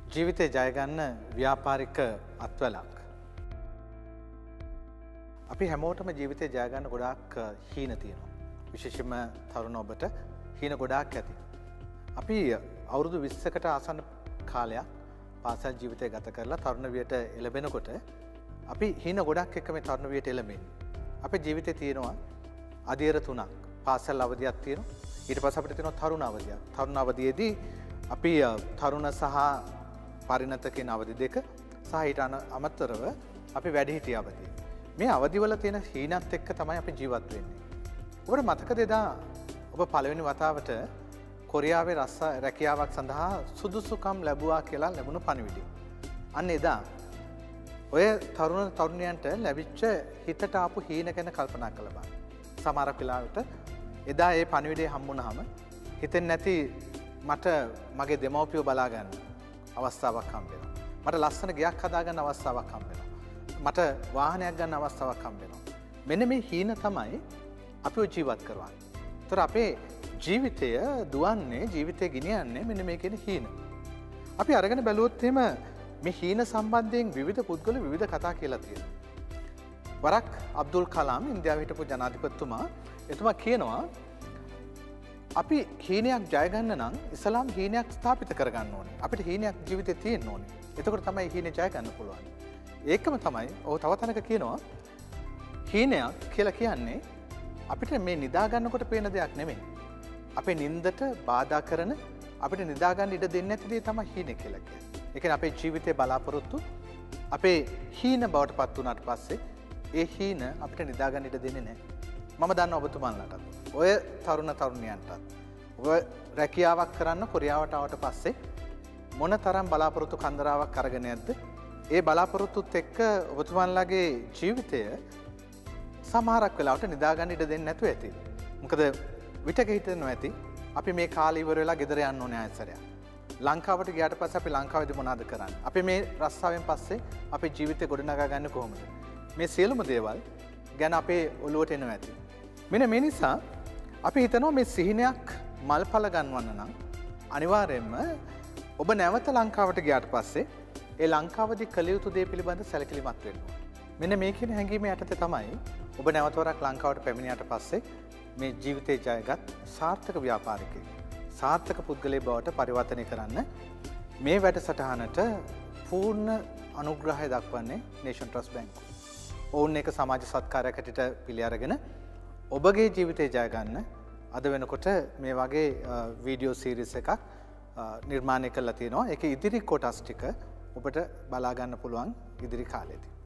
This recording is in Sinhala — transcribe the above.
ජීවිතේ ජය ගන්න ව්‍යාපාරික අත්වලක්. අපි හැමෝටම ජීවිතේ ජය ගන්න ගොඩාක් හීන තියෙනවා. විශේෂයෙන්ම තරුණ ඔබට හීන ගොඩාක් ඇති. අපි අවුරුදු 20කට ආසන්න කාලයක් පාසල් ජීවිතය ගත කරලා තරුණ වියට එළඹෙනකොට අපි හීන ගොඩක් එක්ක මේ තරුණ වියට එළඹෙන්නේ. අපේ ජීවිතේ තියෙනවා අධීර තුනක්. පාසල් අවධියක් තියෙනවා. ඊට පස්සේ අපිට තියෙනවා තරුණ අවධියක්. තරුණ අවධියේදී අපි තරුණ සහ පරිණත කියන අවධි දෙක සහ ඊට අමතරව අපි වැඩිහිටිය අවධිය. මේ අවධිවල තියෙන හීනත් එක්ක තමයි අපි ජීවත් වෙන්නේ. ඔබට මතකද එදා ඔබ පළවෙනි වතාවට කොරියාවේ රැකියාවක් සඳහා සුදුසුකම් ලැබුවා කියලා ලැබුණු පණිවිඩය. අන්න එදා ඔය තරුණයන්ට ලැබිච්ච හිතට ආපු හීන ගැන කල්පනා කළ බලන්න. සමහර වෙලාවට එදා ඒ පණිවිඩය හම්බුනහම හිතෙන්නේ නැති මට මගේ දෙමව්පියෝ බලා ගන්න අවස්ථාවක් හම්බ වෙනවා. මට ලස්සන ගෙයක් හදා ගන්න අවස්ථාවක් හම්බ වෙනවා. මට වාහනයක් ගන්න අවස්ථාවක් හම්බ වෙනවා. මෙන්න මේ හීන තමයි අපිව ජීවත් කරවන්නේ. ඒතර අපේ ජීවිතය දුවන්නේ ජීවිතය ගෙනියන්නේ මෙන්න මේ කියන හීන. අපි අරගෙන බැලුවොත් එහෙම මේ හීන සම්බන්ධයෙන් විවිධ පුද්ගලයෝ විවිධ කතා කියලා තියෙනවා. වරක් අබ්දුල් කලාම් ඉන්දියාවේ හිටපු ජනාධිපතිතුමා එතුමා කියනවා අපි හීනයක් ජය ගන්න නම් ඉස්ලාම් හීනයක් ස්ථාපිත කරගන්න ඕනේ. අපිට හීනයක් ජීවිතේ තියෙන්න ඕනේ. එතකොට තමයි හීනේ ජය ගන්න පුළුවන්. ඒකම තමයි ඔහු තව තැනක කියනවා හීනයක් කියලා කියන්නේ අපිට මේ නිදා ගන්නකොට පේන දෙයක් නෙමෙයි. අපේ නින්දට බාධා කරන අපිට නිදා ගන්න ඉඩ දෙන්නේ නැති දේ තමයි හීන කියලා කියන්නේ. ඒ කියන්නේ අපේ ජීවිතේ බලාපොරොත්තු අපේ හීන බවට පත් වුණාට පස්සේ ඒ හීන අපිට නිදා ගන්න ඉඩ දෙන්නේ නැහැ. මම දන්නවා ඔබතුමන්ලටත් ඔය තරුණ තරුණියන්ටත් ඔය රැකියාවක් කරන්න කොරියාවට ආවට පස්සේ මොන තරම් බලාපොරොත්තු කන්දරාවක් අරගෙන යද්ද ඒ බලාපොරොත්තුත් එක්ක ඔබතුමන්ලගේ ජීවිතය සමහරක් වෙලාවට නිදා ගන්න ඉඩ දෙන්නේ නැතුව ඇති. මොකද විතක හිතෙනවා ඇති අපි මේ කාලේ ඉවර වෙලා ගෙදර යන්න ඕනේ ආයෙසරයක්. ලංකාවට ගියාට පස්සේ අපි ලංකාවේදී මොනවද කරන්නේ? අපි මේ රස්සාවෙන් පස්සේ අපේ ජීවිතේ ගොඩනගා ගන්න කොහොමද? මේ සියලුම දේවල් ගැන අපේ ඔළුවට එනවා ඇති. මෙන්න මේ නිසා අපි හිතනවා මේ සිහිනයක් මල්පල ගන්නවන්න නම් අනිවාර්යයෙන්ම ඔබ නැවත ලංකාවට ගියාට පස්සේ ඒ ලංකාවදී කළ යුතු දේ පිළිබඳ සැලකිලිමත් වෙන්න ඕනේ. මෙන්න මේ කියන හැඟීම යටතේ තමයි ඔබ නැවත වරක් ලංකාවට පැමිණියාට පස්සේ මේ ජීවිතේ ජයගත් සාර්ථක ව්‍යාපාරිකයෙක් සාර්ථක පුද්ගලයෙක් බවට පරිවර්තනය කරන්න මේ වැඩසටහනට පූර්ණ අනුග්‍රහය දක්වන්නේ නේෂන් ට්‍රස්ට් බැංකුව. ඔවුන් එක සමාජ සත්කාරයක් හැටියට පිළි අරගෙන ඔබගේ ජීවිතේ ජය ගන්න අද වෙනකොට මේ වගේ වීඩියෝ සීරීස් එකක් නිර්මාණය කරලා තියෙනවා. ඒකේ ඉදිරි කොටස් ටික ඔබට බලා ගන්න පුළුවන් ඉදිරි කාලෙදී.